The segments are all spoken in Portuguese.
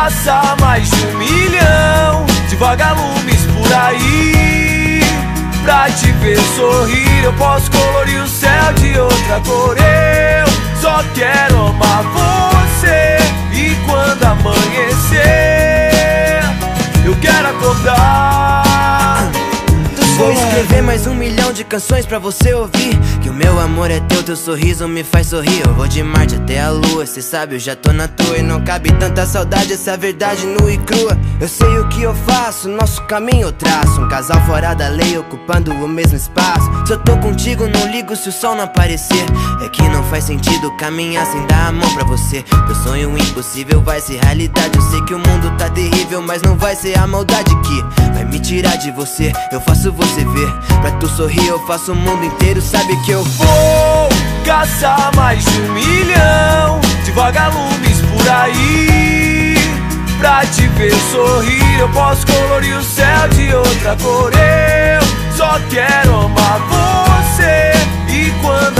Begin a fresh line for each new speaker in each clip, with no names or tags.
caçar mais de 1 milhão de vagalumes por aí. Pra te ver sorrir, eu posso colorir o céu de outra cor. Eu só quero amar você. E quando amanhecer, eu quero acordar.
Vou escrever mais 1 milhão de canções pra você ouvir. Que o meu amor é teu sorriso me faz sorrir. Eu vou de Marte até a lua, cê sabe, eu já tô na tua. E não cabe tanta saudade, essa verdade nua e crua. Eu sei o que eu faço, nosso caminho eu traço. Um casal fora da lei, ocupando o mesmo espaço. Se eu tô contigo, não ligo se o sol não aparecer. É que não faz sentido caminhar sem dar a mão pra você. Teu sonho impossível vai ser realidade. Eu sei que o mundo tá terrível, mas não vai ser a maldade que vai me tirar de você. Eu faço você ver, pra tu sorrir eu faço o mundo inteiro. Sabe que eu
vou caçar mais de 1 milhão de vagalumes por aí. Pra te ver sorrir, eu posso colorir o céu de outra cor. Eu só quero amar você. E quando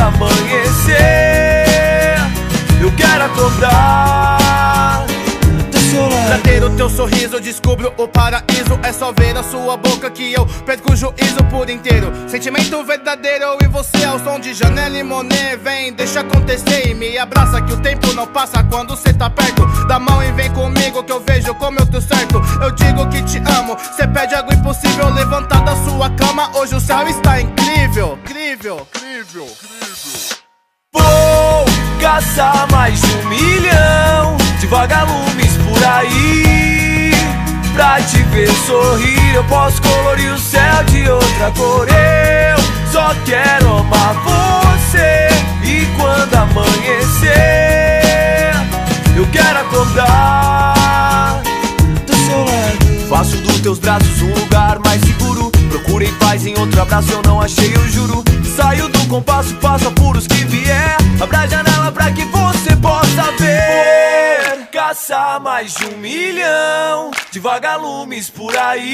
amanhecer, eu quero acordar.
Pra ter o teu sorriso eu descubro o paraíso. É só ver a sua boca que eu perco o juízo por inteiro. Sentimento verdadeiro, eu e você ao som de Janelle Monáe. Vem, deixa acontecer e me abraça que o tempo não passa quando cê tá perto. Dá mão e vem comigo que eu vejo como eu tô certo. Eu digo que te amo, cê pede algo impossível. Levantar da sua cama, hoje o céu está incrível. Incrível, incrível, incrível.
Vou caçar mais de 1 milhão de vagalumes por aí. Pra te ver sorrir, eu posso colorir o céu de outra cor. Eu só quero amar você. E quando amanhecer, eu quero acordar do seu lado. Faço dos teus braços um lugar mais seguro. Procurei paz em outro abraço, eu não achei, eu juro. Saio do compasso, passo apuros que vier. Abra a janela pra que você possa ver. Caçar mais de 1 milhão de vagalumes por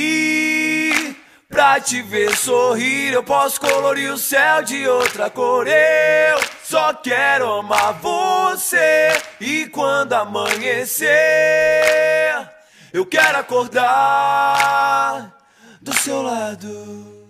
aí. Pra te ver sorrir, eu posso colorir o céu de outra cor. Eu só quero amar você. E quando amanhecer, eu quero acordar do seu lado.